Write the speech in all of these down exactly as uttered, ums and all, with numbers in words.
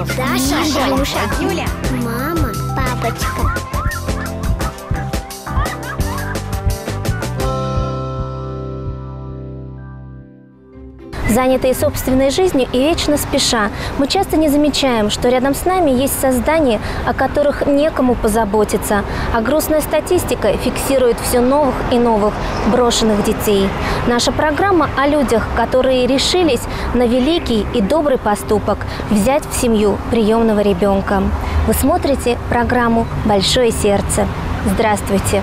Даша, Анюша, Юля, мама, папочка. Занятые собственной жизнью и вечно спеша, мы часто не замечаем, что рядом с нами есть создания, о которых некому позаботиться, а грустная статистика фиксирует все новых и новых брошенных детей. Наша программа о людях, которые решились на великий и добрый поступок – взять в семью приемного ребенка. Вы смотрите программу «Большое сердце». Здравствуйте!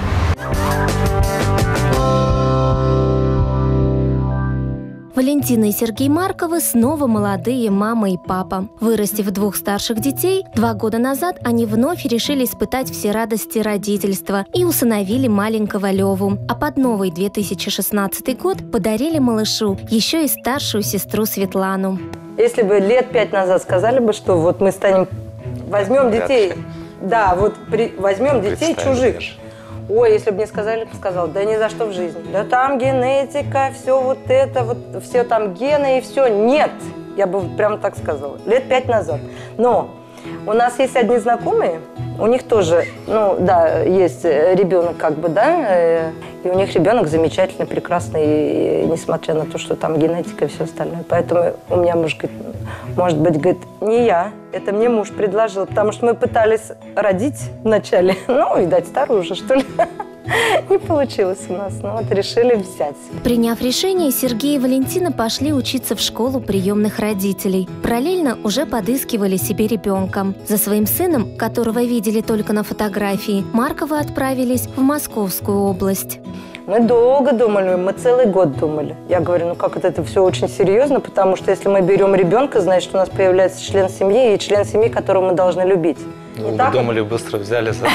Валентина и Сергей Марковы снова молодые мама и папа. Вырастив двух старших детей, два года назад они вновь решили испытать все радости родительства и усыновили маленького Леву. А под новый две тысячи шестнадцатый год подарили малышу еще и старшую сестру Светлану. Если бы лет пять назад сказали бы, что вот мы станем, возьмем детей, да, вот при, возьмем детей чужих. Ой, если бы мне сказали, сказал, да ни за что в жизни. Да там генетика, все вот это, вот все там гены и все. Нет, я бы прямо так сказала, лет пять назад. Но у нас есть одни знакомые, у них тоже, ну да, есть ребенок как бы, да, и у них ребенок замечательный, прекрасный, несмотря на то, что там генетика и все остальное. Поэтому у меня муж говорит, может быть, говорит, не я, это мне муж предложил, потому что мы пытались родить вначале, ну, видать, старую уже, что ли. Не получилось у нас, но вот решили взять. Приняв решение, Сергей и Валентина пошли учиться в школу приемных родителей. Параллельно уже подыскивали себе ребенка. За своим сыном, которого видели только на фотографии, Марковы отправились в Московскую область. Мы долго думали, мы целый год думали. Я говорю, ну как это, это все очень серьезно, потому что если мы берем ребенка, значит, у нас появляется член семьи и член семьи, которого мы должны любить. Ну, вы думали, быстро взяли за...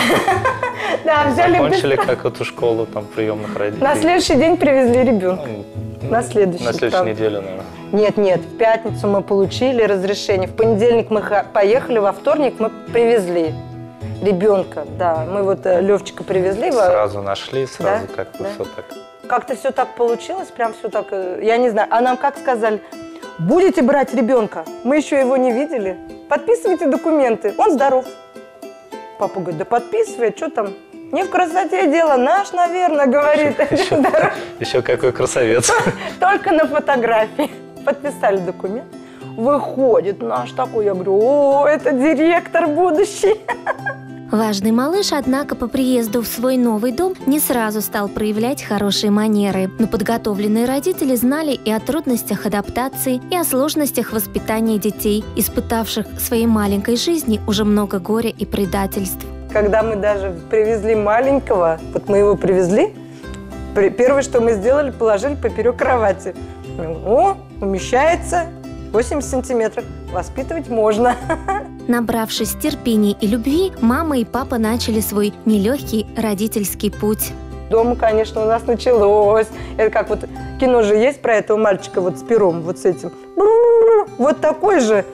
Да, взяли Закончили как эту школу там приемных родителей. На следующий день привезли ребенка. На следующий. На следующей неделе, наверное. Нет, нет, в пятницу мы получили разрешение. В понедельник мы поехали, во вторник мы привезли ребенка. Да, мы вот Левчика привезли. Сразу нашли, сразу да? как-то да. все так. Как-то все так получилось, прям все так, я не знаю. А нам как сказали, будете брать ребенка? Мы еще его не видели. Подписывайте документы, он здоров. Папа говорит, да подписывай, что там? Не в красоте дело, наш, наверное, говорит. Еще, еще какой красавец. Только на фотографии. Подписали документ. Выходит наш такой, я говорю, о, это директор будущий. Важный малыш, однако, по приезду в свой новый дом не сразу стал проявлять хорошие манеры. Но подготовленные родители знали и о трудностях адаптации, и о сложностях воспитания детей, испытавших в своей маленькой жизни уже много горя и предательств. Когда мы даже привезли маленького, вот мы его привезли, первое, что мы сделали, положили поперек кровати. О, умещается восемьдесят сантиметров, воспитывать можно. Набравшись терпения и любви, мама и папа начали свой нелегкий родительский путь. Дома, конечно, у нас началось. Это как вот кино же есть про этого мальчика вот с пером, вот с этим. Вот такой же.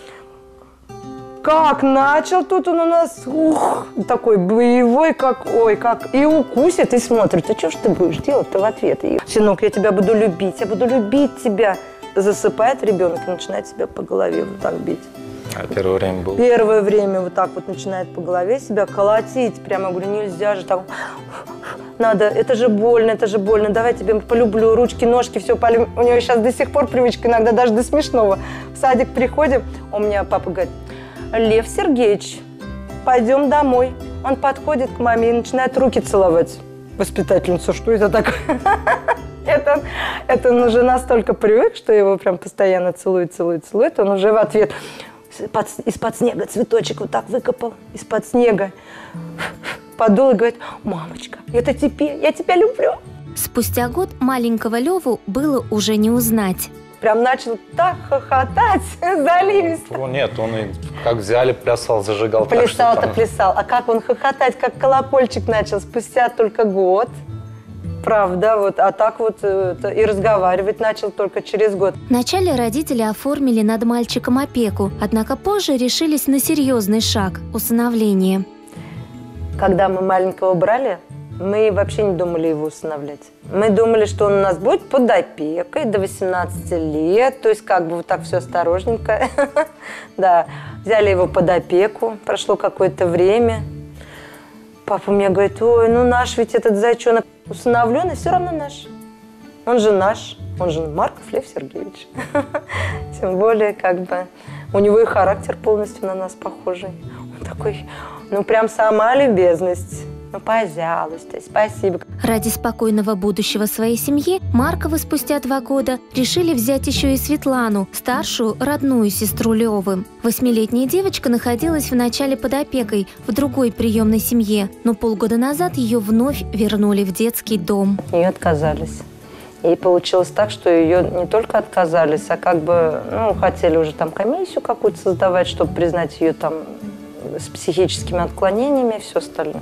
Как начал тут он у нас, ух, такой боевой, как, ой, как, и укусит, и смотрит, а что ж ты будешь делать-то в ответ? И, сынок, я тебя буду любить, я буду любить тебя. Засыпает ребенок и начинает себя по голове вот так бить. А первое время было? Первое время вот так вот начинает по голове себя колотить. Прямо говорю, нельзя же так. Надо, это же больно, это же больно. Давай я тебя полюблю, ручки, ножки, все полюблю. У него сейчас до сих пор привычка, иногда даже до смешного. В садик приходим, у меня папа говорит, Лев Сергеевич, пойдем домой. Он подходит к маме и начинает руки целовать. Воспитательница, что это такое? Это, это он уже настолько привык, что его прям постоянно целует, целует, целует. Он уже в ответ под, из-под снега цветочек вот так выкопал, из-под снега. Подул и говорит, мамочка, это теперь, я тебя люблю. Спустя год маленького Леву было уже не узнать. Прям начал так хохотать, заливисто. Ну, нет, он и как взяли, плясал, зажигал. Плясал-то там... плясал. А как он хохотать, как колокольчик начал спустя только год. Правда, вот, а так вот это, и разговаривать начал только через год. Вначале родители оформили над мальчиком опеку, однако позже решились на серьезный шаг – усыновление. Когда мы маленького брали, Мы вообще не думали его усыновлять. Мы думали, что он у нас будет под опекой до восемнадцати лет, то есть как бы вот так все осторожненько. Да, взяли его под опеку, прошло какое-то время. Папа мне говорит, ой, ну наш ведь этот зайчонок усыновленный, все равно наш. Он же наш, он же Марков Лев Сергеевич. Тем более, как бы, у него и характер полностью на нас похожий. Он такой, ну прям сама любезность. Ну, пожалуйста, спасибо. Ради спокойного будущего своей семьи Марковы спустя два года решили взять еще и Светлану, старшую родную сестру Левы. Восьмилетняя девочка находилась вначале под опекой в другой приемной семье, но полгода назад ее вновь вернули в детский дом. Ее отказались. И получилось так, что ее не только отказались, а как бы, ну, хотели уже там комиссию какую-то создавать, чтобы признать ее там с психическими отклонениями и все остальное.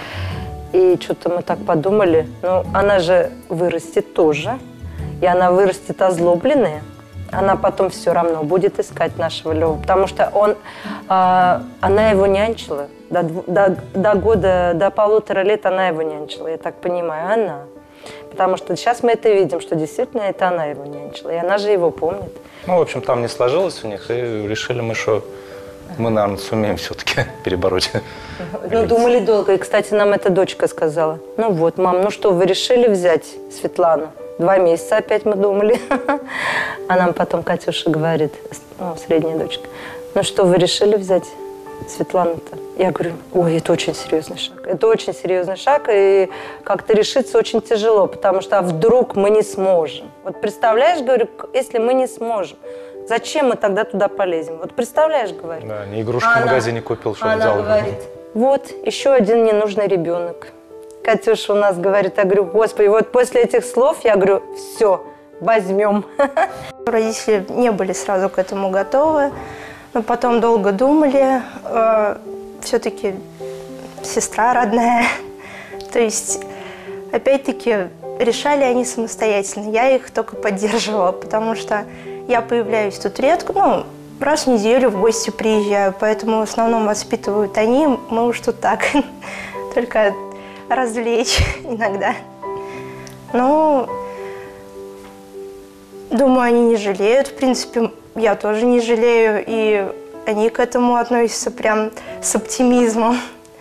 И что-то мы так подумали, ну, она же вырастет тоже, и она вырастет озлобленная. Она потом все равно будет искать нашего Леву, потому что он, а, она его нянчила. До, до, до года, до полутора лет она его нянчила, я так понимаю, она. Потому что сейчас мы это видим, что действительно это она его нянчила, и она же его помнит. Ну, в общем, там не сложилось у них, и решили мы, что мы, наверное, сумеем все-таки перебороть. Ну, думали долго. И, кстати, нам эта дочка сказала. Ну вот, мам, ну что, вы решили взять Светлану? Два месяца опять мы думали. А нам потом Катюша говорит, ну, средняя дочка, ну что, вы решили взять Светлану-то? Я говорю, ой, это очень серьезный шаг. Это очень серьезный шаг, и как-то решиться очень тяжело, потому что а вдруг мы не сможем. Вот представляешь, говорю, если мы не сможем, зачем мы тогда туда полезем? Вот представляешь, говорю. Да, не игрушку она, в магазине купил, что она взял. Говорит, вот, еще один ненужный ребенок. Катюша у нас говорит, я говорю, господи, вот после этих слов я говорю, все, возьмем. Родители не были сразу к этому готовы, но потом долго думали. Э, все-таки сестра родная. То есть, опять-таки, решали они самостоятельно. Я их только поддерживала, потому что я появляюсь тут редко, ну, раз в неделю в гости приезжаю, поэтому в основном воспитывают они, мы уж тут так, только развлечь иногда. Ну, думаю, они не жалеют, в принципе, я тоже не жалею, и они к этому относятся прям с оптимизмом.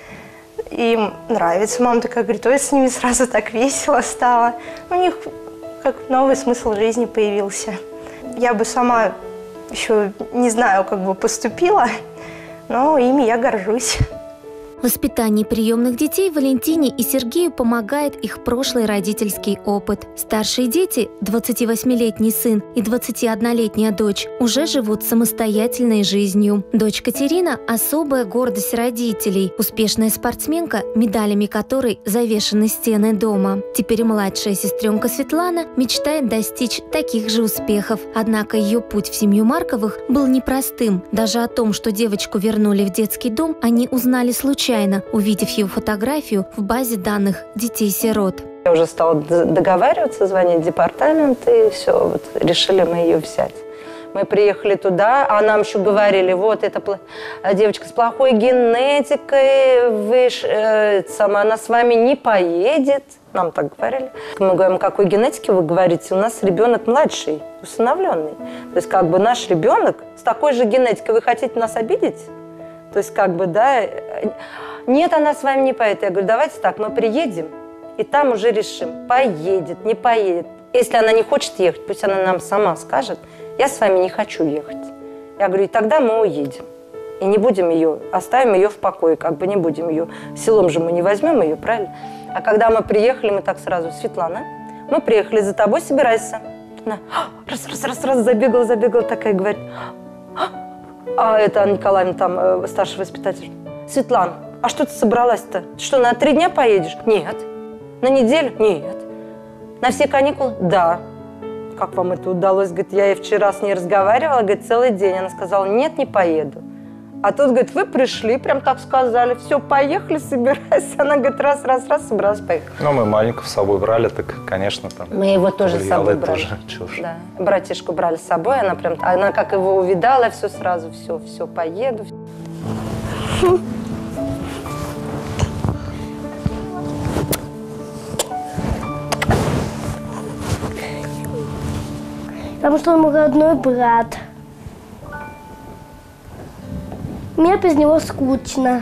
Им нравится. Мама такая говорит, ой, с ними сразу так весело стало. У них как новый смысл жизни появился. Я бы сама еще не знаю, как бы поступила, но ими я горжусь. В воспитании приемных детей Валентине и Сергею помогает их прошлый родительский опыт. Старшие дети, двадцативосьмилетний сын и двадцатиоднолетняя дочь, уже живут самостоятельной жизнью. Дочь Катерина – особая гордость родителей, успешная спортсменка, медалями которой завешаны стены дома. Теперь младшая сестренка Светлана мечтает достичь таких же успехов. Однако ее путь в семью Марковых был непростым. Даже о том, что девочку вернули в детский дом, они узнали случайно, увидев ее фотографию в базе данных детей-сирот. Я уже стала договариваться, звонить в департамент, и все, вот, решили мы ее взять. Мы приехали туда, а нам еще говорили, вот, эта девочка с плохой генетикой, вы, э, сама, она с вами не поедет. Нам так говорили. Мы говорим, какой генетики вы говорите? У нас ребенок младший, усыновленный. То есть, как бы, наш ребенок с такой же генетикой, вы хотите нас обидеть? То есть, как бы, да, нет, она с вами не поедет. Я говорю, давайте так, мы приедем, и там уже решим, поедет, не поедет. Если она не хочет ехать, пусть она нам сама скажет, я с вами не хочу ехать. Я говорю, и тогда мы уедем. И не будем ее, оставим ее в покое, как бы не будем ее. Селом же мы не возьмем ее, правильно? А когда мы приехали, мы так сразу, Светлана, мы приехали за тобой, собирайся. Она раз, раз, раз, раз, забегала, забегала, такая, говорит, а это Анна Николаевна, там, э, старший воспитатель. Светлана, а что ты собралась-то? Что, на три дня поедешь? Нет. На неделю? Нет. На все каникулы? Да. Как вам это удалось? Говорит, я и вчера с ней разговаривала, говорит, целый день. Она сказала, нет, не поеду. А тут, говорит, вы пришли, прям так сказали, все, поехали, собирайся. Она, говорит, раз, раз, раз, собралась, поехала. Ну, мы маленького с собой брали, так, конечно, там... Мы его тоже с собой брали. Тоже чушь. Да. Братишку брали с собой, она прям, она как его увидала, все сразу, все, все, поеду. Потому что он мой родной брат. Мне без него скучно.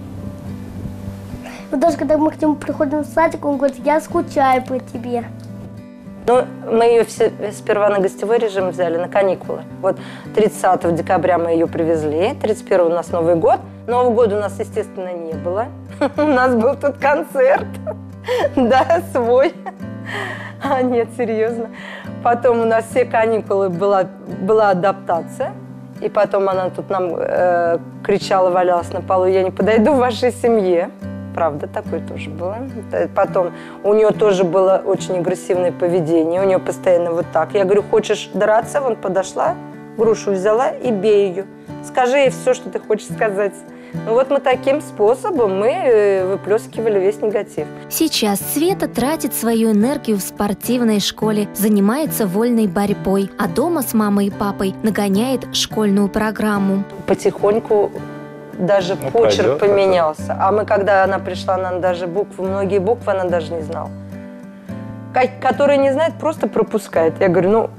Вот даже когда мы к нему приходим в садик, он говорит, я скучаю по тебе. Ну, мы ее все, сперва на гостевой режим взяли, на каникулы. Вот тридцатого декабря мы ее привезли, тридцать первого у нас Новый год. Нового года у нас, естественно, не было. У нас был тут концерт, да, свой. А, нет, серьезно. Потом у нас все каникулы была, была адаптация. И потом она тут нам э, кричала, валялась на полу, я не подойду в вашей семье. Правда, такое тоже было. Потом у нее тоже было очень агрессивное поведение, у нее постоянно вот так. Я говорю, хочешь драться? Вон подошла, грушу взяла и бей ее. Скажи ей все, что ты хочешь сказать. Ну вот мы таким способом мы выплескивали весь негатив. Сейчас Света тратит свою энергию в спортивной школе, занимается вольной борьбой, а дома с мамой и папой нагоняет школьную программу. Потихоньку даже ну, почерк пройдет, поменялся. Это. А мы, когда она пришла, она даже буквы, многие буквы она даже не знала. Которые не знает, просто пропускает. Я говорю, ну,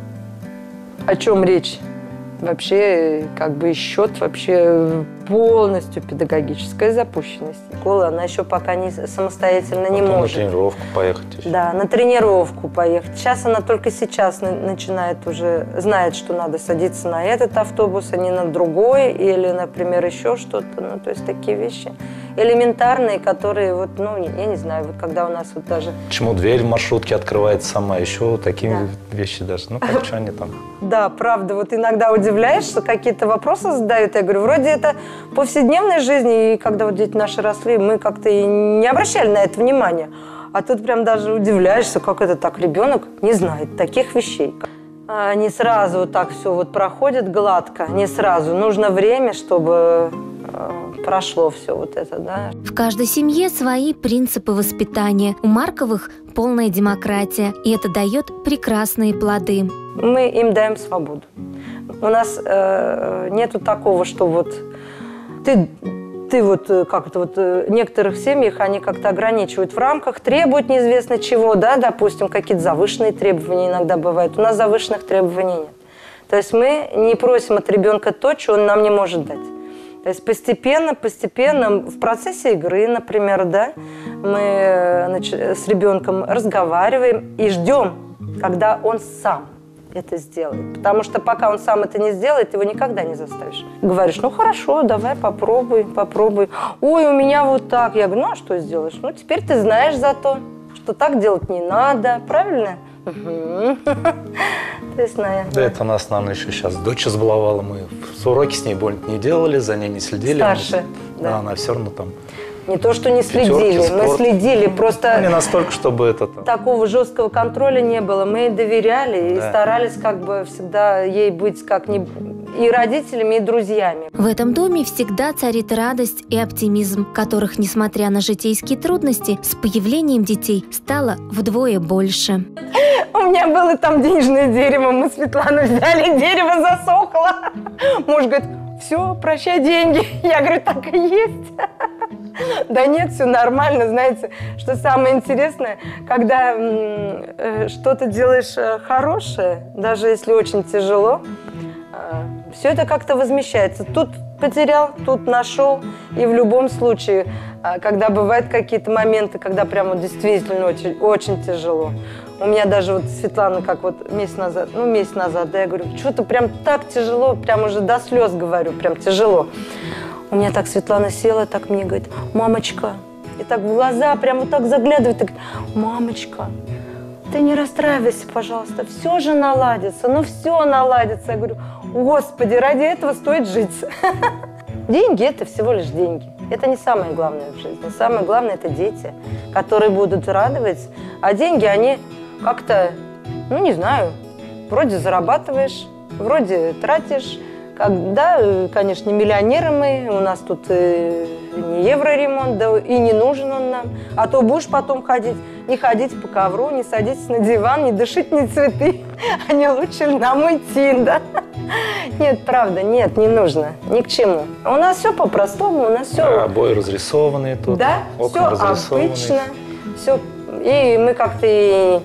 о чем речь? Вообще, как бы счет вообще полностью педагогическая запущенность. Школа, она еще пока не самостоятельно не Потом может. на тренировку поехать еще. Да, на тренировку поехать. Сейчас она только сейчас начинает уже, знает, что надо садиться на этот автобус, а не на другой, или, например, еще что-то. Ну, то есть такие вещи элементарные, которые, вот, ну, я не знаю, вот когда у нас вот даже... Почему дверь в маршрутке открывается сама, еще такие да. вещи даже. Ну, как что они там? Да, правда, вот иногда удивляешься, какие-то вопросы задают. Я говорю, вроде это повседневной жизни, и когда вот дети наши росли, мы как-то и не обращали на это внимания. А тут прям даже удивляешься, как это так, ребенок не знает таких вещей. А не сразу вот так все вот проходит гладко, не сразу. Нужно время, чтобы э, прошло все вот это, да. В каждой семье свои принципы воспитания. У Марковых полная демократия, и это дает прекрасные плоды. Мы им даем свободу. У нас э, нету такого, что вот ты, ты вот, как это вот, в некоторых семьях они как-то ограничивают в рамках, требуют неизвестно чего, да, допустим, какие-то завышенные требования иногда бывают. У нас завышенных требований нет. То есть мы не просим от ребенка то, что он нам не может дать. То есть постепенно, постепенно, в процессе игры, например, да, мы значит, с ребенком разговариваем и ждем, когда он сам это сделает. Потому что пока он сам это не сделает, его никогда не заставишь. Говоришь, ну хорошо, давай попробуй, попробуй. Ой, у меня вот так. Я говорю, ну а что сделаешь? Ну теперь ты знаешь зато, что так делать не надо, правильно? То есть, наверное. Да, это нас, наверное, еще сейчас дочь избаловала. Мы уроки с ней больно не делали, за ней не следили. Старше, мы, да. Да, она все равно там... Не то, что не Пятерки, следили, спорт. мы следили, просто Ну, не настолько, чтобы это... такого жесткого контроля не было. Мы ей доверяли Да. и старались как бы всегда ей быть как не и родителями, и друзьями. В этом доме всегда царит радость и оптимизм, которых, несмотря на житейские трудности, с появлением детей стало вдвое больше. У меня было там денежное дерево, мы Светлану взяли, дерево засохло. Муж говорит, все, прощай деньги. Я говорю, так и есть. Да нет, все нормально, знаете, что самое интересное, когда э, что-то делаешь хорошее, даже если очень тяжело, э, все это как-то возмещается. Тут потерял, тут нашел, и в любом случае, э, когда бывают какие-то моменты, когда прямо действительно очень, очень тяжело. У меня даже вот Светлана, как вот месяц назад, ну месяц назад, да, я говорю, что-то прям так тяжело, прям уже до слез говорю, прям тяжело. У меня так Светлана села, так мне говорит, мамочка, и так в глаза прям вот так заглядывает, и говорит, мамочка, ты не расстраивайся, пожалуйста, все же наладится, ну все наладится. Я говорю, Господи, ради этого стоит жить. Деньги – это всего лишь деньги. Это не самое главное в жизни. Самое главное – это дети, которые будут радовать. А деньги, они как-то, ну не знаю, вроде зарабатываешь, вроде тратишь. Да, конечно, миллионеры мы, у нас тут и не евроремонт, да и не нужен он нам. А то будешь потом ходить, не ходить по ковру, не садиться на диван, не дышать на цветы, а не лучше нам уйти, да? Нет, правда, нет, не нужно, ни к чему. У нас все по-простому, у нас все... Да, обои разрисованные тут, да, окна все разрисованные. обычно, все. И мы как-то и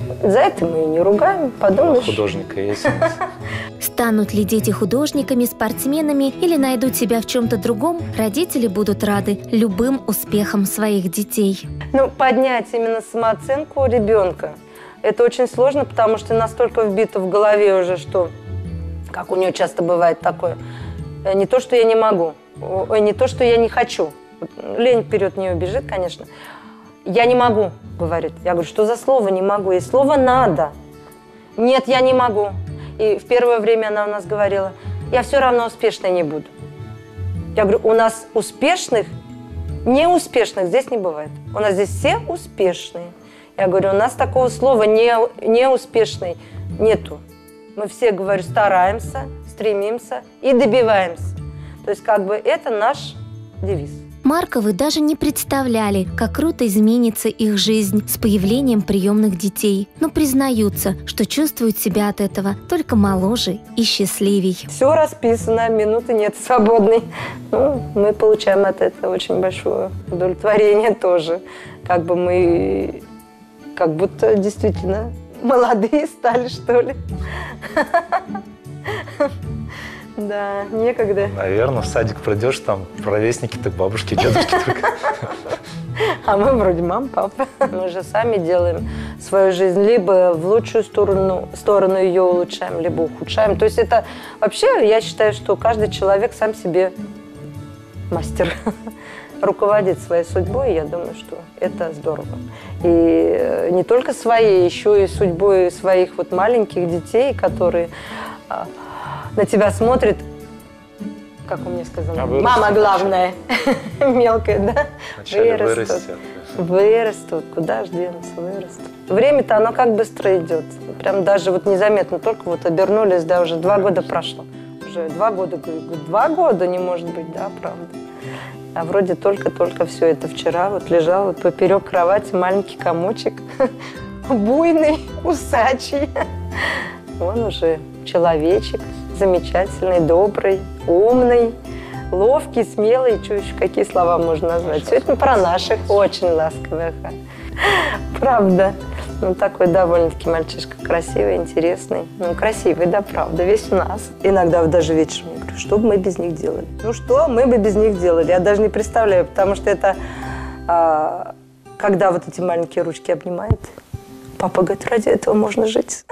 За это мы и не ругаем, подумаешь. Художника есть у нас. Станут ли дети художниками, спортсменами или найдут себя в чем-то другом, родители будут рады любым успехам своих детей. Ну, поднять именно самооценку ребенка, это очень сложно, потому что настолько вбито в голове уже, что, как у нее часто бывает такое, не то, что я не могу, не то, что я не хочу. Лень вперед не убежит, конечно. Я не могу, говорит. Я говорю, что за слово не могу? И слово надо. Нет, я не могу. И в первое время она у нас говорила, я все равно успешной не буду. Я говорю, у нас успешных, неуспешных здесь не бывает. У нас здесь все успешные. Я говорю, у нас такого слова не, неуспешный нету. Мы все, говорю, стараемся, стремимся и добиваемся. То есть как бы это наш девиз. Марковы даже не представляли, как круто изменится их жизнь с появлением приемных детей, но признаются, что чувствуют себя от этого только моложе и счастливей. Все расписано, минуты нет свободной. Ну, мы получаем от этого очень большое удовлетворение тоже. Как бы мы, как будто действительно молодые стали, что ли. Да, некогда. Наверное, в садик придешь, там ровесники-то, бабушки, дедушки только. А мы вроде мам, папа. Мы же сами делаем свою жизнь. Либо в лучшую сторону, сторону ее улучшаем, либо ухудшаем. То есть это вообще, я считаю, что каждый человек сам себе мастер. Руководит своей судьбой, я думаю, что это здорово. И не только своей, еще и судьбой своих вот маленьких детей, которые на тебя смотрят, как он мне сказал, а мама главная, мелкая, да? Вырастут. Вырастут, куда ж денутся, вырастут. Время-то оно как быстро идет, прям даже вот незаметно, только вот обернулись, да, уже два года прошло. Уже два года, говорю, два года не может быть, да, правда. А вроде только-только все это вчера вот лежал вот поперек кровати маленький комочек, буйный, усачий. Он уже человечек, замечательный, добрый, умный, ловкий, смелый. Что еще, какие слова можно назвать? Все это про наших, очень ласковых. Правда. Ну, такой довольно-таки мальчишка красивый, интересный. Ну, красивый, да, правда, весь у нас. Иногда вот даже вечером я говорю, что бы мы без них делали? Ну, что мы бы без них делали? Я даже не представляю, потому что это, а, когда вот эти маленькие ручки обнимает, папа говорит, ради этого можно жить.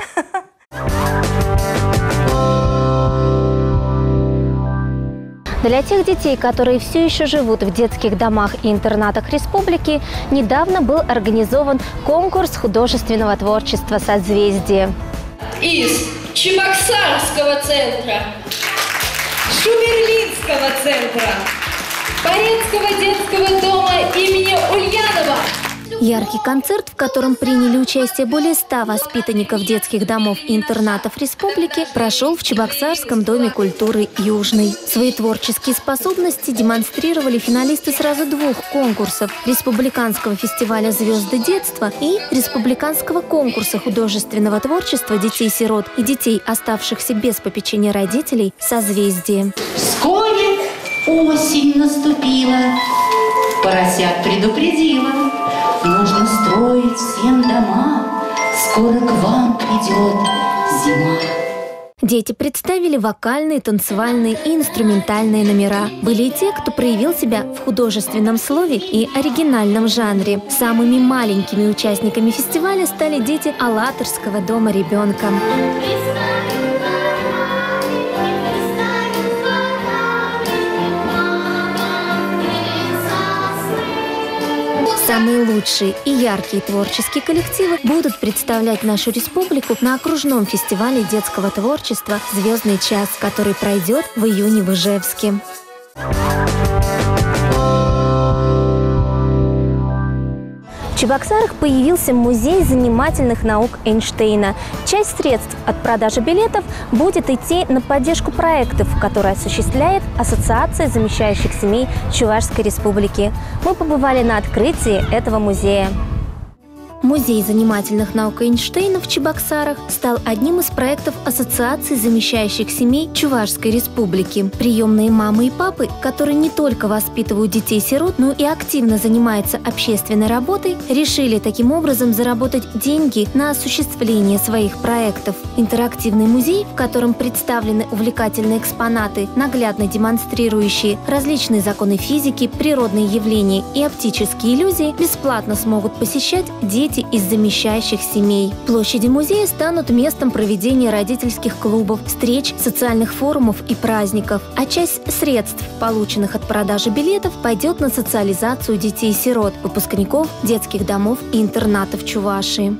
Для тех детей, которые все еще живут в детских домах и интернатах республики, недавно был организован конкурс художественного творчества «Созвездие». Из Чебоксарского центра, Шумерлинского центра, Порецкого детского дома имени Ульянова. Яркий концерт, в котором приняли участие более ста воспитанников детских домов и интернатов республики, прошел в Чебоксарском доме культуры «Южный». Свои творческие способности демонстрировали финалисты сразу двух конкурсов – Республиканского фестиваля «Звезды детства» и Республиканского конкурса художественного творчества детей-сирот и детей, оставшихся без попечения родителей, «Созвездие». Вскоре осень наступила, поросят предупредила. Нужно строить всем дома, скоро к вам придет зима. Дети представили вокальные, танцевальные и инструментальные номера. Были и те, кто проявил себя в художественном слове и оригинальном жанре. Самыми маленькими участниками фестиваля стали дети Алатырского дома ребенка. Самые лучшие и яркие творческие коллективы будут представлять нашу республику на окружном фестивале детского творчества «Звездный час», который пройдет в июне в Ижевске. В Чебоксарах появился музей занимательных наук Эйнштейна. Часть средств от продажи билетов будет идти на поддержку проектов, которые осуществляет Ассоциация замещающих семей Чувашской Республики. Мы побывали на открытии этого музея. Музей занимательных наук Эйнштейна в Чебоксарах стал одним из проектов Ассоциации замещающих семей Чувашской Республики. Приемные мамы и папы, которые не только воспитывают детей-сирот, но и активно занимаются общественной работой, решили таким образом заработать деньги на осуществление своих проектов. Интерактивный музей, в котором представлены увлекательные экспонаты, наглядно демонстрирующие различные законы физики, природные явления и оптические иллюзии, бесплатно смогут посещать дети из замещающих семей. Площади музея станут местом проведения родительских клубов, встреч, социальных форумов и праздников, а часть средств, полученных от продажи билетов, пойдет на социализацию детей-сирот, выпускников детских домов и интернатов Чувашии.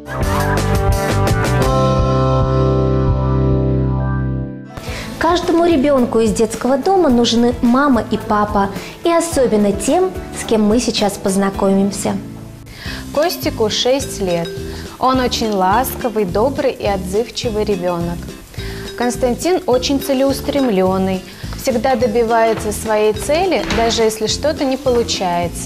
Каждому ребенку из детского дома нужны мама и папа, и особенно тем, с кем мы сейчас познакомимся. Костику шесть лет. Он очень ласковый, добрый и отзывчивый ребенок. Константин очень целеустремленный, всегда добивается своей цели, даже если что-то не получается.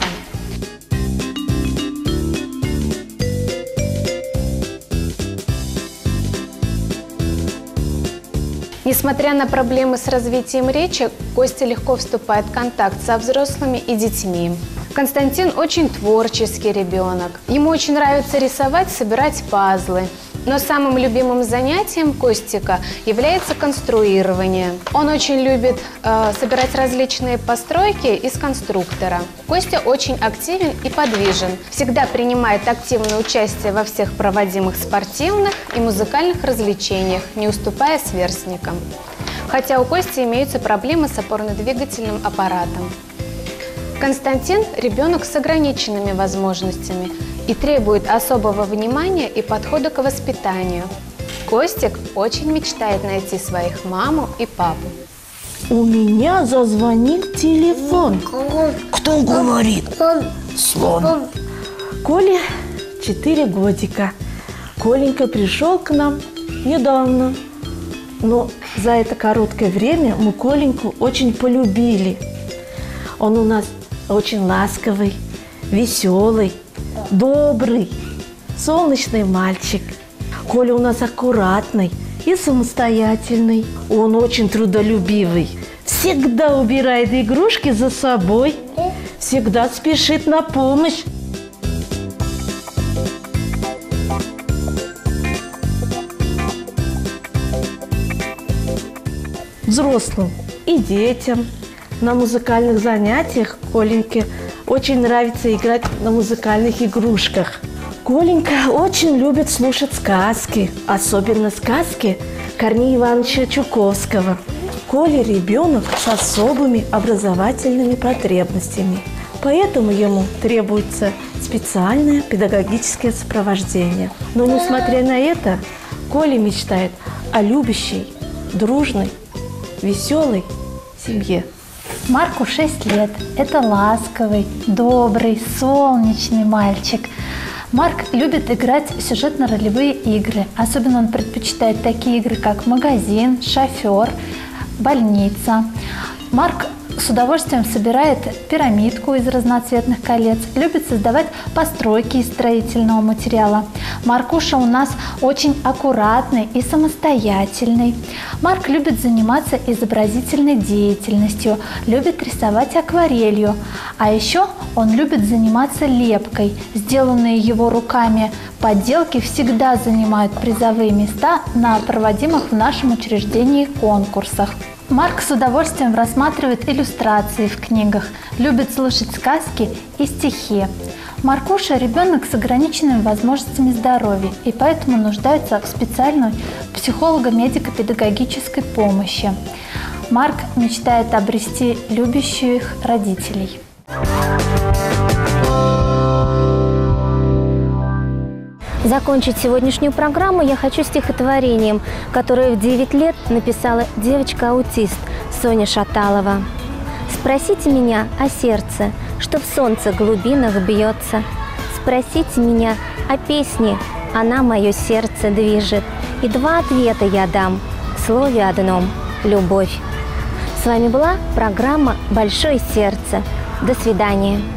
Несмотря на проблемы с развитием речи, Костя легко вступает в контакт со взрослыми и детьми. Константин очень творческий ребенок. Ему очень нравится рисовать, собирать пазлы. Но самым любимым занятием Костика является конструирование. Он очень любит э, собирать различные постройки из конструктора. Костя очень активен и подвижен. Всегда принимает активное участие во всех проводимых спортивных и музыкальных развлечениях, не уступая сверстникам. Хотя у Кости имеются проблемы с опорно-двигательным аппаратом. Константин – ребенок с ограниченными возможностями и требует особого внимания и подхода к воспитанию. Костик очень мечтает найти своих маму и папу. У меня зазвонил телефон. Кто говорит? Слон. Коле четыре годика. Коленька пришел к нам недавно. Но за это короткое время мы Коленьку очень полюбили. Он у нас очень ласковый, веселый, добрый, солнечный мальчик. Коля у нас аккуратный и самостоятельный. Он очень трудолюбивый. Всегда убирает игрушки за собой. Всегда спешит на помощь. Взрослым и детям. На музыкальных занятиях Коленьке очень нравится играть на музыкальных игрушках. Коленька очень любит слушать сказки, особенно сказки Корнея Ивановича Чуковского. Коля ребенок с особыми образовательными потребностями, поэтому ему требуется специальное педагогическое сопровождение. Но несмотря на это, Коля мечтает о любящей, дружной, веселой семье. Марку шесть лет. Это ласковый, добрый, солнечный мальчик. Марк любит играть в сюжетно-ролевые игры. Особенно он предпочитает такие игры, как «Магазин», «Шофер», «Больница». Марк с удовольствием собирает пирамидку из разноцветных колец, любит создавать постройки из строительного материала. Маркуша у нас очень аккуратный и самостоятельный. Марк любит заниматься изобразительной деятельностью, любит рисовать акварелью. А еще он любит заниматься лепкой. Сделанные его руками поделки всегда занимают призовые места на проводимых в нашем учреждении конкурсах. Марк с удовольствием рассматривает иллюстрации в книгах, любит слушать сказки и стихи. Маркуша – ребенок с ограниченными возможностями здоровья и поэтому нуждается в специальной психолого-медико-педагогической помощи. Марк мечтает обрести любящих родителей. Закончить сегодняшнюю программу я хочу стихотворением, которое в девять лет написала девочка-аутист Соня Шаталова. «Спросите меня о сердце, что в солнце глубинах бьется. Спросите меня о песне, она мое сердце движет. И два ответа я дам в слове одном – любовь». С вами была программа «Большое сердце». До свидания.